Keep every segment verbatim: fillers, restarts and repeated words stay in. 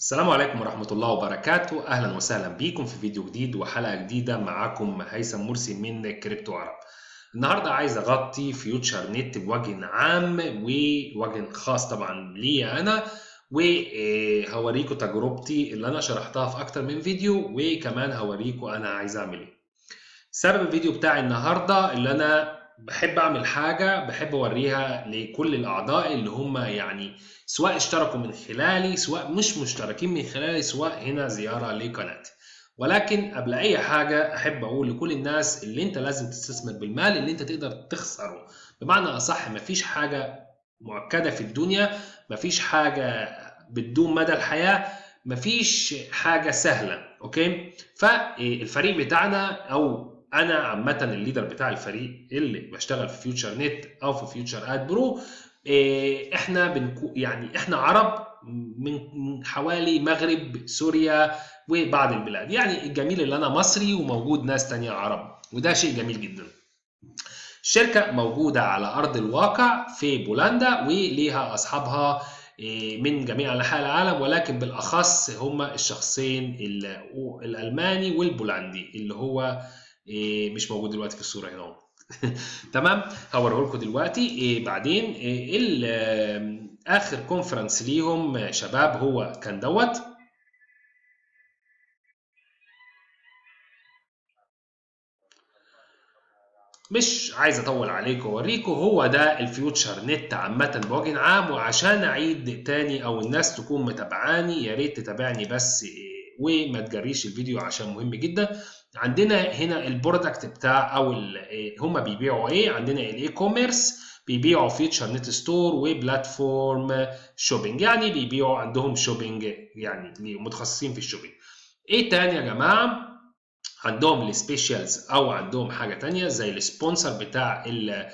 السلام عليكم ورحمة الله وبركاته. أهلا وسهلا بيكم في فيديو جديد وحلقة جديدة. معاكم هيثم مرسي من كريبتو عرب. النهاردة عايز أغطي فيوتشر نت بوجه عام ووجه خاص طبعا لي أنا، وهوريكم تجربتي اللي أنا شرحتها في أكتر من فيديو، وكمان هوريكم أنا عايز أعمل إيه. سبب الفيديو بتاعي النهاردة اللي أنا بحب أعمل حاجة بحب أوريها لكل الأعضاء اللي هم يعني سواء اشتركوا من خلالي سواء مش مشتركين من خلالي، سواء هنا زيارة لقناتي. ولكن قبل أي حاجة أحب أقول لكل الناس اللي أنت لازم تستثمر بالمال اللي أنت تقدر تخسره. بمعنى أصح مفيش حاجة مؤكدة في الدنيا، مفيش حاجة بتدوم مدى الحياة، مفيش حاجة سهلة. أوكي، فالفريق بتاعنا أو انا عامه الليدر بتاع الفريق اللي بشتغل في فيوتشر نت او في فيوتشر اد برو، احنا بنكو يعني احنا عرب من حوالي مغرب سوريا وبعض البلاد. يعني الجميل اللي انا مصري وموجود ناس تانية عرب، وده شيء جميل جدا. الشركه موجوده على ارض الواقع في بولندا وليها اصحابها من جميع انحاء العالم، ولكن بالاخص هم الشخصين الالماني والبولندي اللي هو إيه مش موجود دلوقتي في الصوره هنا. تمام، هوريه لكم دلوقتي. إيه بعدين إيه اخر كونفرنس ليهم شباب هو كان دوت مش عايز اطول عليكم واوريكم. هو ده الفيوتشر نت عامه بوجه عام. وعشان اعيد تاني او الناس تكون متابعاني، يا ريت تتابعني بس إيه وما تجريش الفيديو عشان مهم جدا. عندنا هنا البرودكت بتاع او هم بيبيعوا ايه. عندنا الاي كوميرس، بيبيعوا فيوتشر نت ستور وبلاتفورم شوبينج، يعني بيبيعوا عندهم شوبينج، يعني متخصصين في الشوبينج. ايه تاني يا جماعه؟ عندهم السبيشالز او عندهم حاجه تانية زي السبونسر بتاع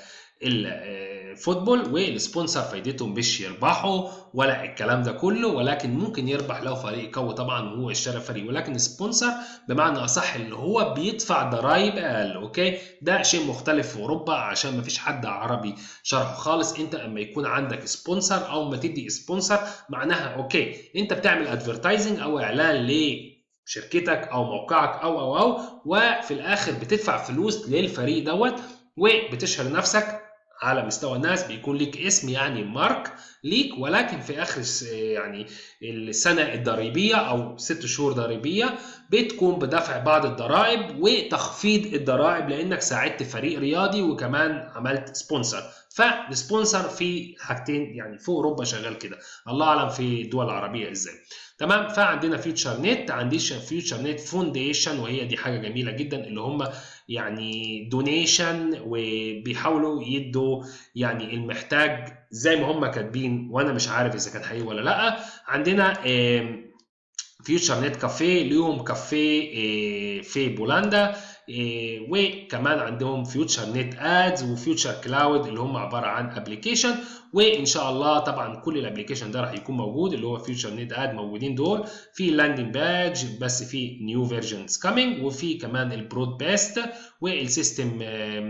الفوتبول. والسبونسر فايدتهم مش يربحوا ولا الكلام ده كله، ولكن ممكن يربح لو فريق قوي طبعا وهو اشترى فريق. ولكن سبونسر بمعنى اصح اللي هو بيدفع ضرائب اقل. اوكي، ده شيء مختلف في اوروبا عشان ما فيش حد عربي شرحه خالص. انت اما يكون عندك سبونسر او ما تدي سبونسر معناها اوكي انت بتعمل ادفرتايزنج او اعلان ل شركتك او موقعك او او او وفي الاخر بتدفع فلوس للفريق دوت وبتشهر نفسك على مستوى الناس، بيكون ليك اسم يعني مارك ليك. ولكن في اخر يعني السنه الضريبيه او ست شهور ضريبيه بتكون بدفع بعض الضرائب وتخفيض الضرائب لانك ساعدت فريق رياضي وكمان عملت سبونسر. فالسبونسر في حاجتين يعني في اوروبا شغال كده، الله اعلم في الدول العربيه ازاي. تمام، فعندنا فيوتشر نت، عنديش فيوتشر نت فونديشن، وهي دي حاجه جميله جدا اللي هم يعني دونيشن وبيحاولوا يدوا يعني المحتاج زي ما هم كاتبين، وانا مش عارف اذا كان حقيقي ولا لا. عندنا فيوتشر نت كافيه، ليهم كافيه في بولندا، وكمان عندهم فيوتشر نت ادز وفيوتشر كلاود اللي هم عباره عن ابلكيشن. وان شاء الله طبعا كل الابلكيشن ده راح يكون موجود، اللي هو فيوتشر نت اد موجودين دول في لاندنج باج بس في نيو فيرجنز كامينج، وفي كمان البرود بيست والسيستم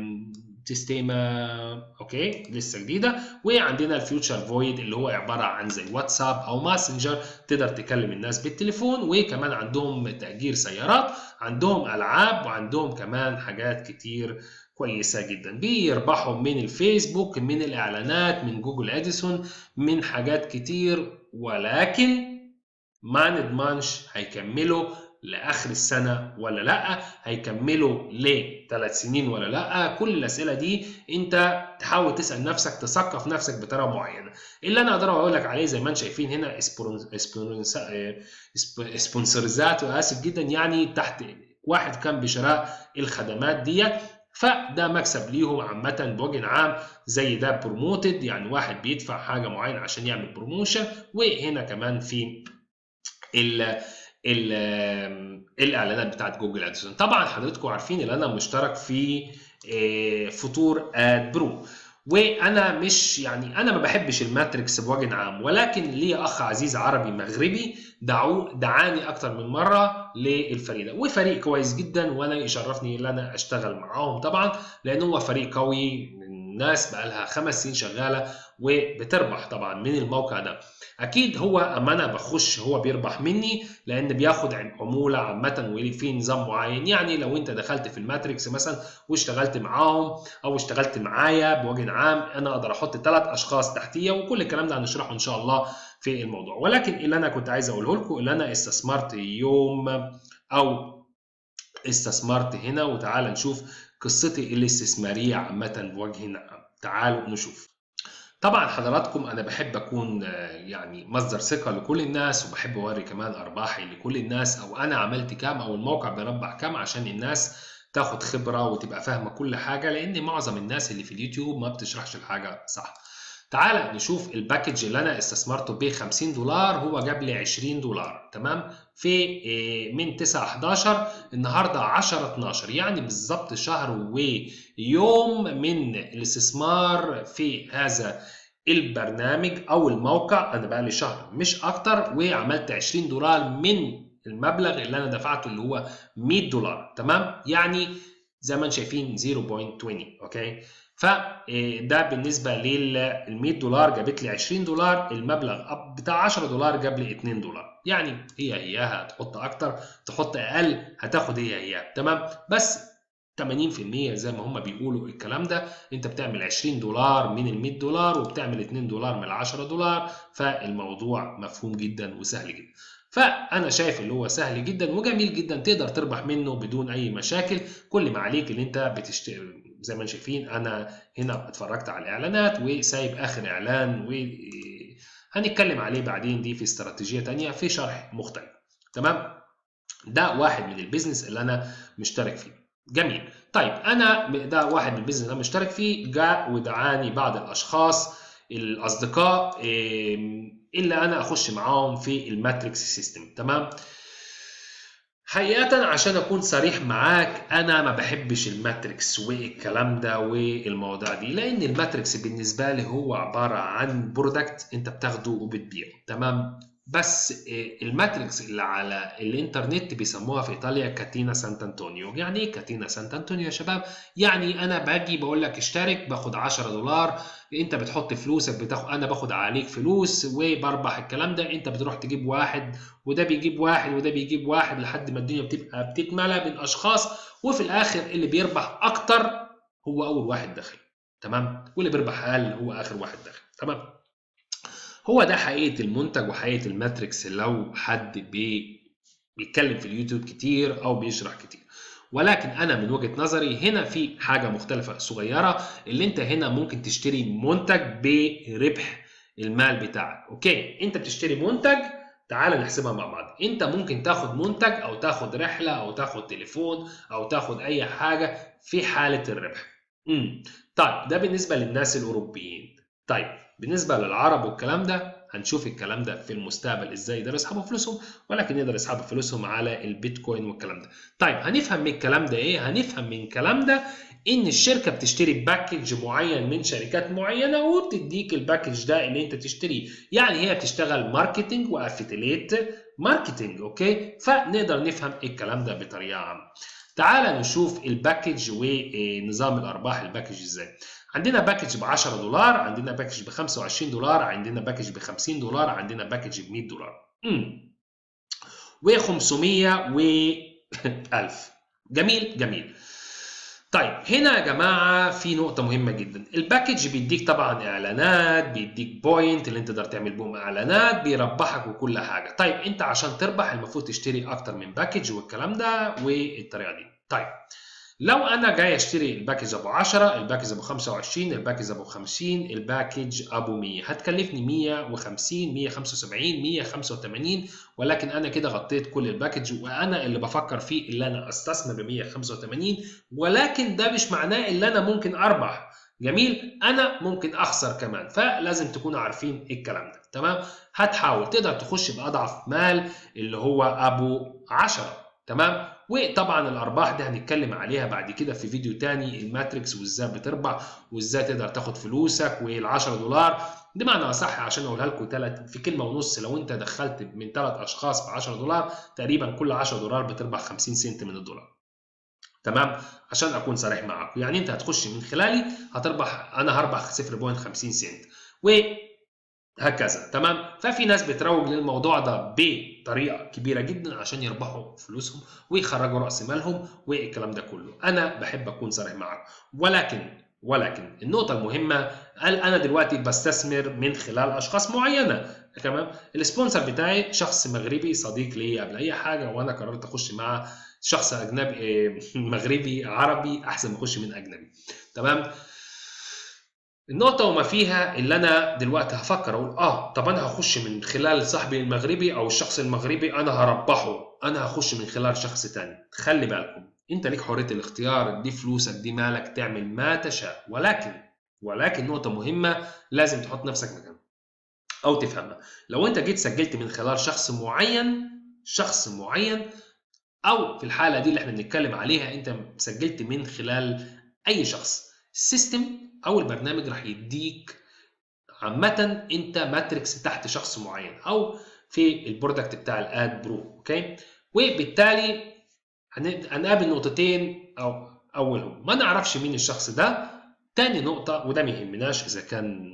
سيستيما اوكي لسه جديده. وعندنا الفيوتشر فويد اللي هو عباره عن زي واتساب او ماسنجر تقدر تكلم الناس بالتليفون. وكمان عندهم تأجير سيارات، عندهم العاب، وعندهم كمان حاجات كتير كويسه جدا. بيربحوا من الفيسبوك، من الاعلانات، من جوجل اديسون، من حاجات كتير. ولكن ما نضمنش هيكملوا لاخر السنه ولا لا، هيكملوا لثلاث سنين ولا لا. كل الاسئله دي انت تحاول تسال نفسك، تثقف نفسك بطريقه معينه. اللي انا اقدر اقول لك عليه زي ما انتم شايفين هنا سبونسرزات، واسف جدا يعني تحت واحد كان بشراء الخدمات ديت، فده مكسب ليهم عامه بوجه عام. زي ده بروموتد، يعني واحد بيدفع حاجه معينه عشان يعمل بروموشن. وهنا كمان في ال الاعلانات بتاعت جوجل ادسون. طبعا حضراتكم عارفين ان انا مشترك في فطور اد برو، وانا مش يعني انا ما بحبش الماتريكس بوجه عام، ولكن لي اخ عزيز عربي مغربي دعو دعاني اكتر من مره للفريق ده، وفريق كويس جدا وانا يشرفني ان انا اشتغل معاهم طبعا لان هو فريق قوي والناس بقى لها خمس سنين شغاله وبتربح طبعا من الموقع ده. اكيد هو اما انا بخش هو بيربح مني لان بياخد عموله عامه وفي نظام معين. يعني لو انت دخلت في الماتريكس مثلا واشتغلت معاهم او اشتغلت معايا بوجه عام، انا اقدر احط ثلاث اشخاص تحتيه، وكل الكلام ده هنشرحه ان شاء الله في الموضوع. ولكن اللي انا كنت عايز اقوله لكم اللي انا استثمرت يوم او استثمرت هنا، وتعال نشوف قصتي الاستثماريه عامه بوجه عام. تعالوا نشوف. طبعا حضراتكم انا بحب اكون يعني مصدر ثقه لكل الناس، وبحب اوري كمان ارباحي لكل الناس، او انا عملت كام او الموقع بيربح كام، عشان الناس تاخد خبره وتبقى فاهمه كل حاجه، لان معظم الناس اللي في اليوتيوب ما بتشرحش الحاجه صح. تعال نشوف الباكج اللي انا استثمرته ب خمسين دولار، هو جاب لي عشرين دولار تمام في من تسعة حداشر النهارده عشرة اتناشر، يعني بالظبط شهر ويوم من الاستثمار في هذا البرنامج او الموقع. انا بقى لي شهر مش اكتر وعملت عشرين دولار من المبلغ اللي انا دفعته اللي هو مية دولار تمام، يعني زي ما انتم شايفين صفر فاصلة عشرين. اوكي، فده بالنسبه لل مية دولار جابت لي عشرين دولار، المبلغ بتاع عشرة دولار جاب لي اتنين دولار، يعني هي هياها، تحط اكتر تحط اقل هتاخد هي هياها تمام. بس ثمانين في المية زي ما هم بيقولوا الكلام ده، انت بتعمل عشرين دولار من ال مية دولار وبتعمل اتنين دولار من ال عشرة دولار، فالموضوع مفهوم جدا وسهل جدا. فانا شايف اللي هو سهل جدا وجميل جدا، تقدر تربح منه بدون اي مشاكل. كل ما عليك اللي انت بتشتري زي ما انتم شايفين، انا هنا اتفرجت على الاعلانات وسايب اخر اعلان وهنتكلم عليه بعدين، دي في استراتيجيه ثانيه في شرح مختلف تمام. ده واحد من البيزنس اللي انا مشترك فيه. جميل. طيب انا ده واحد من البيزنس اللي انا مشترك فيه، جاء ودعاني بعض الاشخاص الاصدقاء اللي انا اخش معاهم في الماتريكس سيستم تمام. حقيقة عشان اكون صريح معاك، انا ما بحبش الماتريكس والكلام ده والمواضيع دي، لان الماتريكس بالنسبة لي هو عبارة عن برودكت انت بتاخده وبتبيعه تمام. بس الماتريكس اللي على الانترنت بيسموها في ايطاليا كاتينا سانت انطونيو. يعني ايه كاتينا سانت انطونيو يا شباب؟ يعني انا باجي بقول لك اشترك باخد عشرة دولار، انت بتحط فلوسك بتاخد، انا باخد عليك فلوس وبربح الكلام ده، انت بتروح تجيب واحد وده بيجيب واحد وده بيجيب واحد لحد ما الدنيا بتبقى بتتملى من اشخاص، وفي الاخر اللي بيربح اكتر هو اول واحد داخل تمام، واللي بيربح اقل هو اخر واحد داخل تمام. هو ده حقيقة المنتج وحقيقة الماتريكس لو حد بي بيتكلم في اليوتيوب كتير او بيشرح كتير. ولكن انا من وجهة نظري هنا في حاجة مختلفة صغيرة، اللي انت هنا ممكن تشتري منتج بربح المال بتاعك. اوكي، انت بتشتري منتج، تعال نحسبها مع بعض. انت ممكن تاخد منتج او تاخد رحلة او تاخد تليفون او تاخد اي حاجة في حالة الربح. امم طيب ده بالنسبة للناس الاوروبيين. طيب بالنسبة للعرب والكلام ده هنشوف الكلام ده في المستقبل ازاي يقدروا يسحبوا فلوسهم، ولكن يقدروا يسحبوا فلوسهم على البيتكوين والكلام ده. طيب هنفهم من الكلام ده ايه؟ هنفهم من الكلام ده ان الشركة بتشتري باكج معين من شركات معينة وبتديك الباكج ده اللي انت تشتريه، يعني هي بتشتغل ماركتينج وافيتيليت ماركتينج. اوكي، فنقدر نفهم الكلام ده بطريقة عامة. تعال نشوف الباكج ونظام الارباح الباكج ازاي. عندنا باكج ب عشرة دولار، عندنا باكج ب خمسة وعشرين دولار، عندنا باكج ب خمسين دولار، عندنا باكج ب مية دولار امم و500 و ألف. جميل جميل. طيب هنا يا جماعه في نقطه مهمه جدا، الباكج بيديك طبعا اعلانات، بيديك بوينت اللي انت تقدر تعمل بهم اعلانات، بيربحك وكل حاجه. طيب انت عشان تربح المفروض تشتري اكتر من باكج والكلام ده والطريقه دي. طيب لو انا جاي اشتري الباكج ابو عشرة، الباكج ابو خمسة وعشرين، الباكج ابو خمسين، الباكج ابو مية، هتكلفني مية وخمسين، مية وخمسة وسبعين، مية وخمسة وتمانين، ولكن انا كده غطيت كل الباكج، وانا اللي بفكر فيه اللي انا استثمر ب مية وخمسة وتمانين، ولكن ده مش معناه ان انا ممكن اربح. جميل، انا ممكن اخسر كمان، فلازم تكونوا عارفين الكلام ده تمام. هتحاول تقدر تخش باضعف مال اللي هو ابو عشرة تمام. وطبعا الارباح دي هنتكلم عليها بعد كده في فيديو تاني، الماتريكس وازاي بتربح وازاي تقدر تاخد فلوسك وال10 دولار دي معنى اصح عشان اقولها لكم ثلاث في كلمه ونص. لو انت دخلت من ثلاث اشخاص ب عشرة دولار، تقريبا كل عشرة دولار بتربح خمسين سنت من الدولار. تمام؟ عشان اكون صريح معاكم، يعني انت هتخش من خلالي هتربح، انا هربح صفر فاصلة خمسين سنت وهكذا. تمام؟ ففي ناس بتروج للموضوع ده بطريقه كبيره جدا عشان يربحوا فلوسهم ويخرجوا راس مالهم والكلام ده كله. انا بحب اكون صريح معاكم، ولكن ولكن النقطة المهمة، قال أنا دلوقتي بستثمر من خلال أشخاص معينة. تمام؟ السبونسر بتاعي شخص مغربي صديق لي قبل أي حاجة، وأنا قررت أخش مع شخص أجنبي مغربي عربي أحسن ما أخش من أجنبي. تمام؟ النقطة وما فيها اللي أنا دلوقتي هفكر أقول آه طب أنا هخش من خلال صاحبي المغربي أو الشخص المغربي أنا هربحه، أنا هخش من خلال شخص تاني. خلي بالكم، انت ليك حريه الاختيار، دي فلوسك دي مالك، تعمل ما تشاء، ولكن ولكن نقطه مهمه لازم تحط نفسك مكانها او تفهمها. لو انت جيت سجلت من خلال شخص معين شخص معين او في الحاله دي اللي احنا بنتكلم عليها انت سجلت من خلال اي شخص، السيستم او البرنامج راح يديك عامه انت ماتريكس تحت شخص معين او في البرودكت بتاع الاد برو. اوكي؟ وبالتالي هنقابل نقطتين، او اولهم ما نعرفش مين الشخص ده. تاني نقطة وده ما يهمناش اذا كان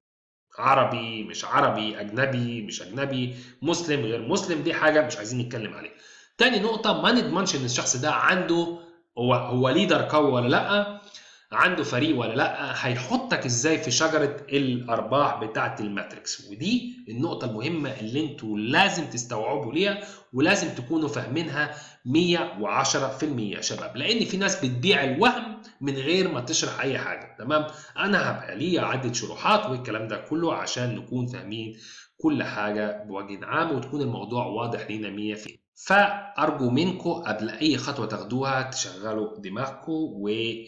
عربي مش عربي، اجنبي مش اجنبي، مسلم غير مسلم، دي حاجة مش عايزين نتكلم عليها. تاني نقطة ما نضمنش ان الشخص ده عنده هو هو ليدر قوي ولا لا، عنده فريق ولا لا، هيحطك ازاي في شجرة الارباح بتاعة الماتريكس. ودي النقطة المهمة اللي انتوا لازم تستوعبوا ليها ولازم تكونوا فاهمينها مية وعشرة في المية يا شباب، لان في ناس بتبيع الوهم من غير ما تشرح اي حاجة. تمام؟ انا هبقى ليا عدة شروحات والكلام ده كله عشان نكون فاهمين كل حاجة بوجه عام وتكون الموضوع واضح لينا مية في المية. فأرجو منكم قبل أي خطوة تاخدوها تشغلوا دماغكم و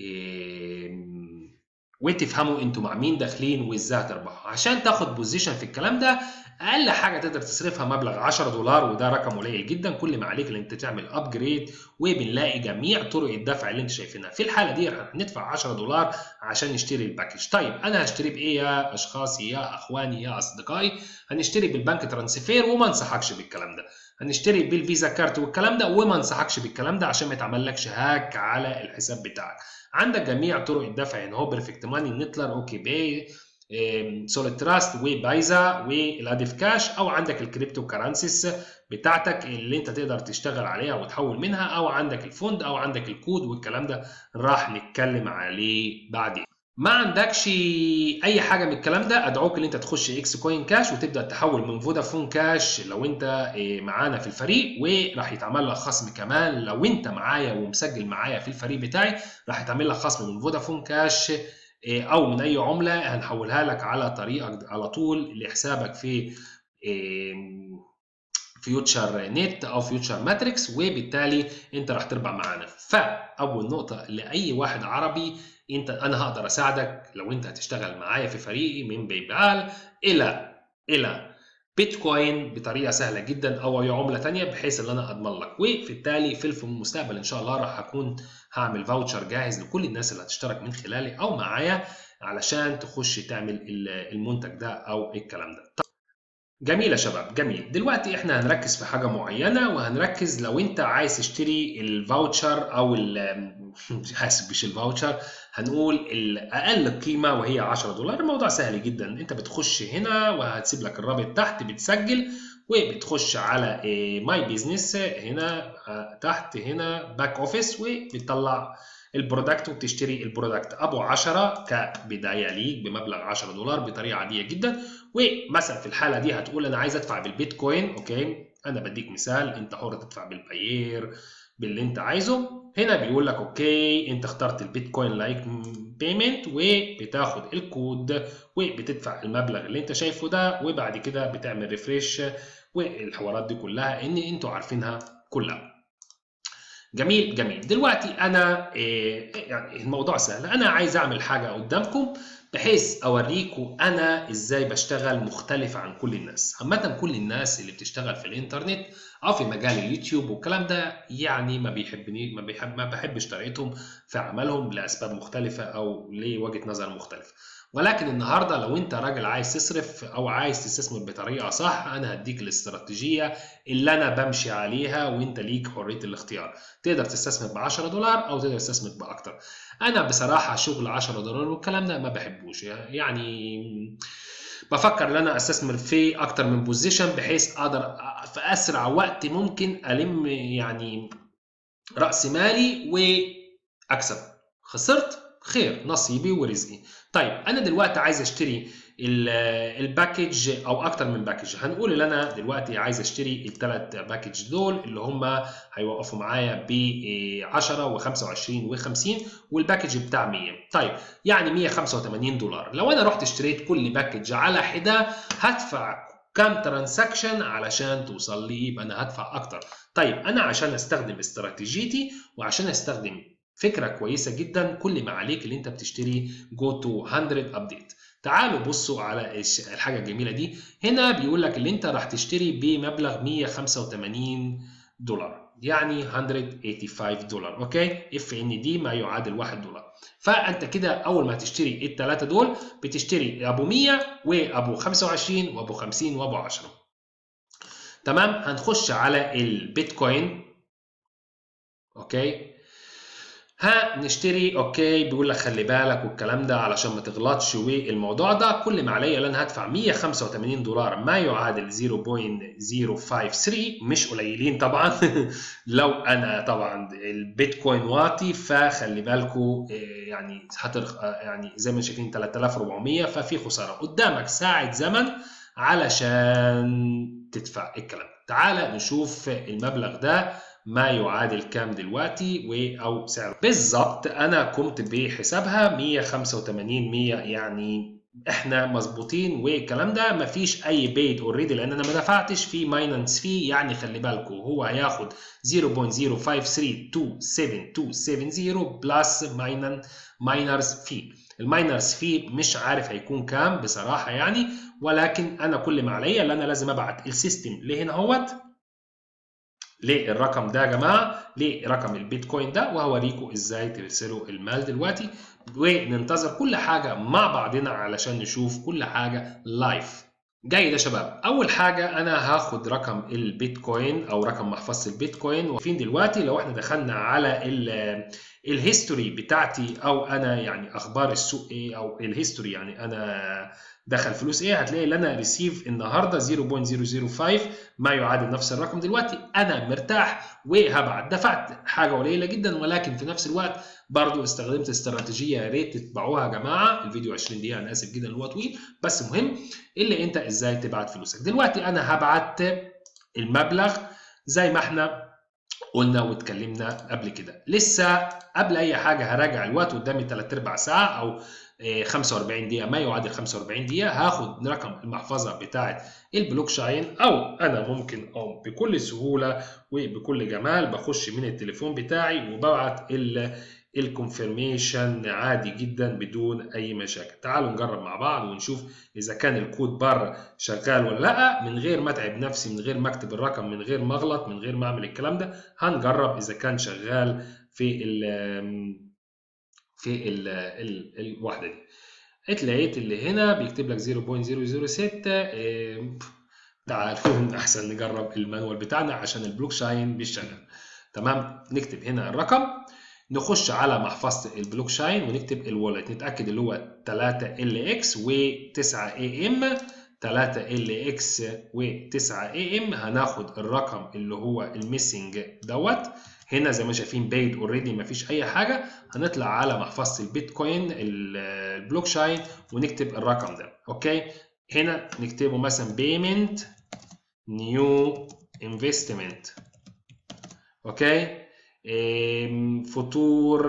وتفهموا انتوا مع مين داخلين وازاي هتربحوا. عشان تاخد بوزيشن في الكلام ده اقل حاجه تقدر تصرفها مبلغ عشرة دولار، وده رقم قليل جدا. كل ما عليك ان انت تعمل ابجريد وبنلاقي جميع طرق الدفع اللي انت شايفينها. في الحاله دي هندفع عشرة دولار عشان نشتري الباكج. طيب انا هشتري بايه يا اشخاصي يا اخواني يا اصدقائي؟ هنشتري بالبنك ترانسفير وما انصحكش بالكلام ده. هنشتري بالفيزا كارت والكلام ده وما انصحكش بالكلام ده عشان ما يتعملكش هاك على الحساب بتاعك. عندك جميع طرق الدفع هنا هو بيرفكت ماني، نتلر، اوكي باي، سوليد تراست وبايزا والاديف كاش، او عندك الكريبتو كرنسيز بتاعتك اللي انت تقدر تشتغل عليها وتحول منها، او عندك الفند، او عندك الكود والكلام ده راح نتكلم عليه بعدين. ما عندكش اي حاجه من الكلام ده ادعوك ان انت تخش اكس كوين كاش وتبدا تحول من فودافون كاش لو انت معانا في الفريق، وراح يتعمل لك خصم كمان لو انت معايا ومسجل معايا في الفريق بتاعي، راح يتعمل لك خصم من فودافون كاش او من اي عمله هنحولها لك على طريقك على طول لحسابك في فيوتشر نت او فيوتشر ماتريكس، وبالتالي انت راح تربح معانا. فاول نقطه لاي واحد عربي، انت انا هقدر اساعدك لو انت هتشتغل معايا في فريقي من باي بال الى الى بيتكوين بطريقه سهله جدا او اي عمله ثانيه بحيث ان انا اضمن لك. وبالتالي في المستقبل ان شاء الله راح اكون هعمل فاوتشر جاهز لكل الناس اللي هتشترك من خلالي او معايا علشان تخش تعمل المنتج ده او الكلام ده. جميل يا شباب، جميل. دلوقتي احنا هنركز في حاجه معينه، وهنركز لو انت عايز تشتري الفاوتشر او مش حاسب مش الفاوتشر، هنقول الاقل قيمه وهي عشرة دولار. الموضوع سهل جدا، انت بتخش هنا وهتسيب لك الرابط تحت، بتسجل وبتخش على ماي بيزنس هنا تحت هنا باك اوفيس، وبتطلع البرودكت وبتشتري البرودكت ابو عشرة كبدايه ليك بمبلغ عشرة دولار بطريقه عاديه جدا. ومثلا في الحاله دي هتقول انا عايز ادفع بالبيتكوين. اوكي، انا بديك مثال، انت حر تدفع بالباير باللي انت عايزه. هنا بيقول لك اوكي انت اخترت البيتكوين لايك بيمنت، وبتاخد الكود وبتدفع المبلغ اللي انت شايفه ده، وبعد كده بتعمل ريفريش والحوارات دي كلها ان انتوا عارفينها كلها. جميل جميل. دلوقتي انا إيه يعني الموضوع سهل، انا عايز اعمل حاجه قدامكم بحيث اوريكم انا ازاي بشتغل مختلف عن كل الناس. عامه كل الناس اللي بتشتغل في الانترنت او في مجال اليوتيوب والكلام ده يعني ما بيحبني ما بيحب ما بحبش طريقتهم في عملهم لاسباب مختلفه او لوجهه نظر مختلفه. ولكن النهارده لو انت راجل عايز تصرف او عايز تستثمر بطريقه صح، انا هديك الاستراتيجيه اللي انا بمشي عليها، وانت ليك حريه الاختيار. تقدر تستثمر ب عشرة دولار او تقدر تستثمر باكتر. انا بصراحه شغل عشرة دولار والكلام ده ما بحبوش، يعني بفكر ان انا استثمر في اكتر من بوزيشن بحيث اقدر في اسرع وقت ممكن الم يعني راس مالي واكسب. خسرت خير، نصيبي ورزقي. طيب انا دلوقتي عايز اشتري الباكج او اكتر من باكج. هنقول ان انا دلوقتي عايز اشتري الثلاث باكج دول اللي هم هيوقفوا معايا ب عشرة وخمسة وعشرين وخمسين، والباكج بتاع مية. طيب يعني مية وخمسة وتمانين دولار. لو انا رحت اشتريت كل باكج على حده هدفع كام ترانزاكشن علشان توصل لي؟ يبقى انا هدفع اكتر. طيب انا عشان استخدم استراتيجيتي وعشان استخدم فكره كويسه جدا، كل ما عليك اللي انت بتشتري جو تو مية ابديت. تعالوا بصوا على الحاجه الجميله دي. هنا بيقول لك اللي انت راح تشتري بمبلغ مية وخمسة وتمانين دولار، يعني مية وخمسة وتمانين دولار. اوكي، اف ان دي ما يعادل واحد دولار. فانت كده اول ما تشتري الثلاثه دول بتشتري ابو مية وابو خمسة وعشرين وابو خمسين وابو عشرة. تمام. هنخش على البيتكوين. اوكي، هنشتري. اوكي، بيقول لك خلي بالك والكلام ده علشان ما تغلطش، والموضوع ده كل ما عليا لان هدفع مية وخمسة وتمانين دولار ما يعادل صفر فاصلة صفر خمسة تلاتة، مش قليلين طبعا. لو انا طبعا البيتكوين واطي فخلي بالكم يعني هترخ يعني زي ما شايفين تلاتة آلاف واربعمية، ففي خساره. قدامك ساعه زمن علشان تدفع الكلام. تعال نشوف المبلغ ده ما يعادل كام دلوقتي و او سعره بالظبط. انا قمت بحسابها مية وخمسة وتمانين مية، يعني احنا مظبوطين والكلام ده. مفيش اي بيد اوريدي لان انا ما دفعتش في مايننس في، يعني خلي بالكم هو هياخد صفر فاصلة صفر خمسة تلاتة اتنين سبعة اتنين سبعة صفر بلس ماينرز في. الماينرز في مش عارف هيكون كام بصراحه يعني، ولكن انا كل ما عليا اللي انا لازم ابعت السيستم لهنا اهوت للرقم ده يا جماعه، لرقم البيتكوين ده، وهوريكم ازاي ترسلوا المال دلوقتي، وننتظر كل حاجه مع بعضنا علشان نشوف كل حاجه لايف. جيد يا شباب. اول حاجه انا هاخد رقم البيتكوين او رقم محفظه البيتكوين. وفين دلوقتي لو احنا دخلنا على الهيستوري بتاعتي او انا يعني اخبار السوق ايه او الهيستوري يعني انا دخل فلوس ايه، هتلاقي ان انا ريسيف النهارده صفر فاصلة صفر صفر خمسة ما يعادل نفس الرقم. دلوقتي انا مرتاح وهبعت. دفعت حاجه قليله جدا، ولكن في نفس الوقت برضو استخدمت استراتيجيه يا ريت تتبعوها يا جماعه. الفيديو عشرين دقيقه، انا اسف جدا هو طويل بس مهم، اللي انت ازاي تبعت فلوسك. دلوقتي انا هبعت المبلغ زي ما احنا قلنا واتكلمنا قبل كده. لسه قبل اي حاجه هراجع الوقت، قدامي تلات ارباع ساعه او خمسة واربعين دقيقه ما يعادل خمسة واربعين دقيقه. هاخد رقم المحفظه بتاعه البلوك شاين، او انا ممكن او بكل سهوله وبكل جمال بخش من التليفون بتاعي وببعت الكونفirmation عادي جدا بدون اي مشاكل. تعالوا نجرب مع بعض ونشوف اذا كان الكود بره شغال ولا لا، من غير ما اتعب نفسي، من غير ما اكتب الرقم، من غير ما اغلط، من غير ما اعمل الكلام ده. هنجرب اذا كان شغال في ال في ال ال الوحده دي. اتلاقيت اللي هنا بيكتب لك صفر فاصلة صفر صفر ستة. تعالوا احسن نجرب المانوال بتاعنا عشان البلوك شاين مش شغال. تمام. نكتب هنا الرقم، نخش على محفظه البلوك شاين ونكتب الوالت، نتاكد اللي هو تلاتة ال اكس و9 اي ام، تلاتة ال اكس و9 اي ام. هناخد الرقم اللي هو الميسنج دوت. هنا زي ما شايفين بايد اوريدي مفيش اي حاجه. هنطلع على محفظه البيتكوين البلوك شاين ونكتب الرقم ده. اوكي، هنا نكتبه مثلا بيمنت نيو انفستمنت. اوكي، فطور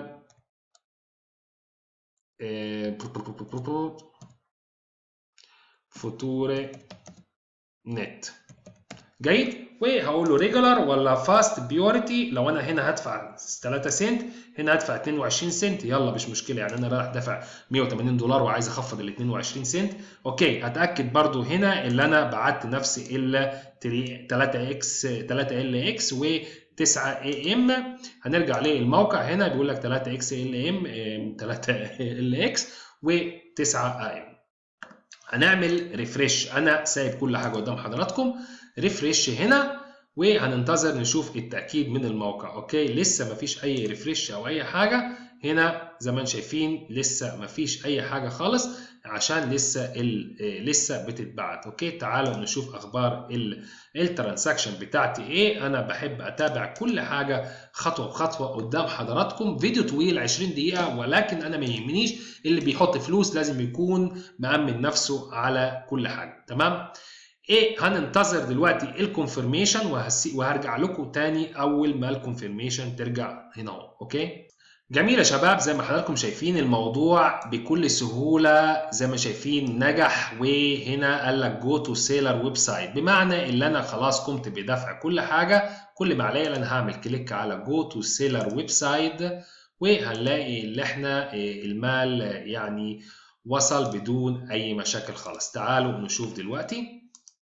فطور نت. جيد. وهقول له ريجولار ولا فاست بيورتي. لو انا هنا هدفع تلاتة سنت، هنا هدفع اتنين وعشرين سنت، يلا مش مشكله يعني انا رايح دافع مية وتمانين دولار وعايز اخفض ال اتنين وعشرين سنت. اوكي، اتاكد برضو هنا اللي انا بعت نفس ال تلاتة اكس تلاتة ال اكس و تسعة اي ام. هنرجع للموقع، هنا بيقول لك تلاتة اكس ال ام تلاتة ال اكس وتسعة اي ام. هنعمل ريفريش، انا سايب كل حاجه قدام حضراتكم، ريفريش هنا، وهننتظر نشوف التاكيد من الموقع. اوكي لسه مفيش اي ريفريش او اي حاجه هنا زي ما انتم شايفين، لسه مفيش اي حاجه خالص عشان لسه لسه بتتبعت. اوكي تعالوا نشوف اخبار الترانزاكشن بتاعتي ايه. انا بحب اتابع كل حاجه خطوه بخطوه قدام حضراتكم. فيديو طويل عشرين دقيقه، ولكن انا ما يهمنيش، اللي بيحط فلوس لازم يكون مأمن نفسه على كل حاجه. تمام. ايه هننتظر دلوقتي الكونفirmation، وهرجع لكم تاني اول ما الكونفirmation ترجع هنا اهو. اوكي جميل يا شباب، زي ما حضراتكم شايفين الموضوع بكل سهوله زي ما شايفين نجح. وهنا قال لك جو تو سيلر ويب سايت، بمعنى ان انا خلاص قمت بدفع كل حاجه. كل ما عليا انا هعمل كليك على جو تو سيلر ويب سايت، وهنلاقي اللي احنا المال يعني وصل بدون اي مشاكل خالص. تعالوا نشوف دلوقتي.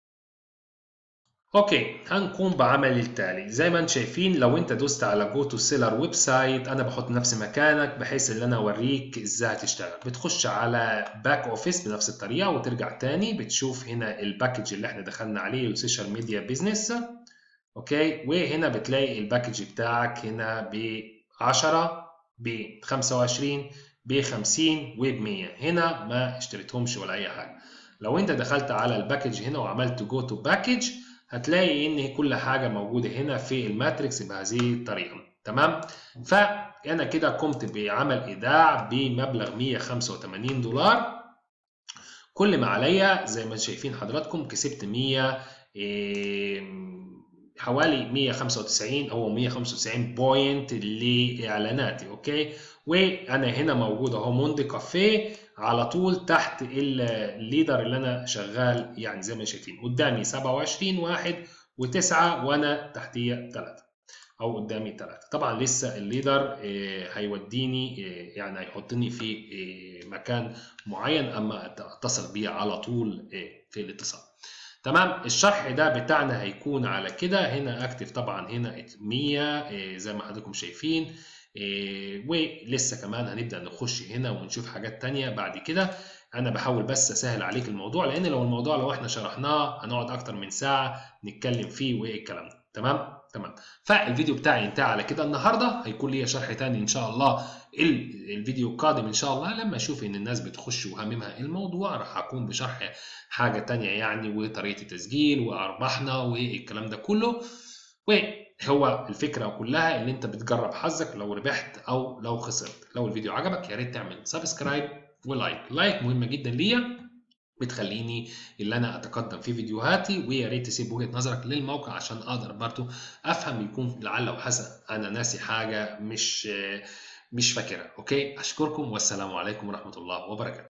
اوكي هنقوم بعمل التالي. زي ما انتم شايفين لو انت دوست على جو تو سيلر ويب سايت، انا بحط نفسي مكانك بحيث ان انا اوريك ازاي هتشتغل. بتخش على باك اوفيس بنفس الطريقه وترجع تاني، بتشوف هنا الباكج اللي احنا دخلنا عليه السوشيال ميديا بيزنس. اوكي وهنا بتلاقي الباكج بتاعك هنا ب عشرة ب خمسة وعشرين ب خمسين وب مية. هنا ما اشتريتهمش ولا اي حاجه. لو انت دخلت على الباكج هنا وعملت جو تو باكج، هتلاقي ان كل حاجه موجوده هنا في الماتريكس بهذه الطريقه. تمام. فانا كده قمت بعمل ايداع بمبلغ مية وخمسة وتمانين دولار. كل ما عليا زي ما شايفين حضراتكم كسبت مية إيه حوالي مية وخمسة وتسعين او مية وخمسة وتسعين بوينت لاعلاناتي. اوكي وانا هنا موجود اهو موندي كافيه على طول تحت الليدر اللي انا شغال، يعني زي ما شايفين قدامي سبعة وعشرين واحد وتسعة وانا تحتيه ثلاثة او قدامي ثلاثة. طبعا لسه الليدر هيوديني يعني هيحطني في مكان معين اما اتصل بيه على طول في الاتصال. تمام. الشرح ده بتاعنا هيكون على كده. هنا اكتف طبعا هنا مية زي ما حضراتكم شايفين، ولسه كمان هنبدأ نخش هنا ونشوف حاجات تانية بعد كده. انا بحاول بس اسهل عليك الموضوع، لان لو الموضوع لو احنا شرحناه هنقعد اكتر من ساعة نتكلم فيه وايه الكلام ده. تمام تمام. فالفيديو بتاعي انتهى على كده. النهارده هيكون ليا شرح تاني ان شاء الله الفيديو القادم ان شاء الله، لما اشوف ان الناس بتخش وهاممها الموضوع راح اكون بشرح حاجه تانية يعني، وطريقه التسجيل وارباحنا والكلام ده كله. وهو الفكره كلها ان انت بتجرب حظك لو ربحت او لو خسرت. لو الفيديو عجبك يا ريت تعمل سبسكرايب ولايك. لايك مهمه جدا ليا، بتخليني اللي انا اتقدم في فيديوهاتي. ويا ريت تسيب وجهة نظرك للموقع عشان اقدر برضو افهم، يكون لعل وحسن انا ناسي حاجة مش مش فاكرها. اوكي اشكركم والسلام عليكم ورحمة الله وبركاته.